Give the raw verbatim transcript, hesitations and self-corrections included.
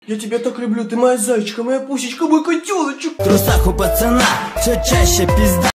Я тебя так люблю, ты моя зайчка, моя пусечка, мой котеночек. В трусах у пацана все чаще пизда.